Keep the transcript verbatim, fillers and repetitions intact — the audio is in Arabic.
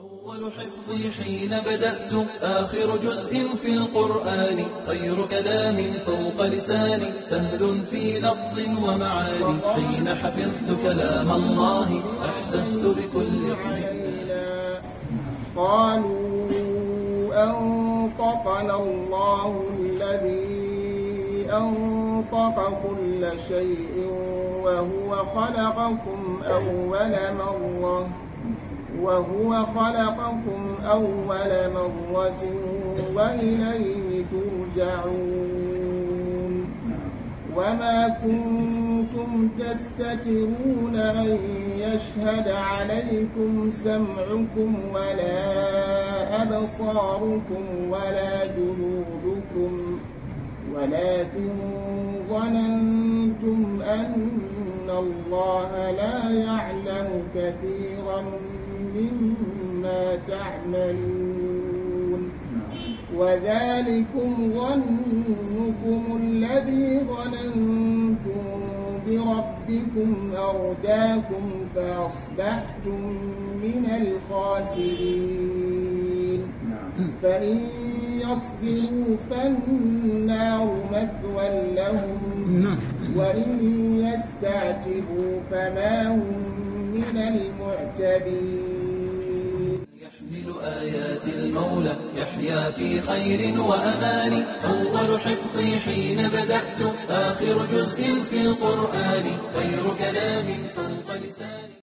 أول حفظي حين بدأت آخر جزء في القرآن خير كلام فوق لساني سهل في لفظ ومعاني حين حفظت كلام الله أحسست بكل اطمئنان. قالوا أنطقنا الله الذي أنطق كل شيء وهو خلقكم أول مرة وهو خلقكم أول مرة وإليه ترجعون. وما كنتم تستترون أن يشهد عليكم سمعكم ولا أبصاركم ولا جلودكم ولكن ظننتم أن الله لا يعلم كثيرا مما تعملون. وذلكم ظنكم الذي ظننتم بربكم أرداكم فأصبحتم من الخاسرين. فإن يصبروا فالنار مثوى لهم وإن يستعتبوا فما هم من المعتبين. يحمل آيات المولى يحيا في خير وأمان. أول حفظي حين بدأت آخر جزء في القرآن خير كلام فوق لساني.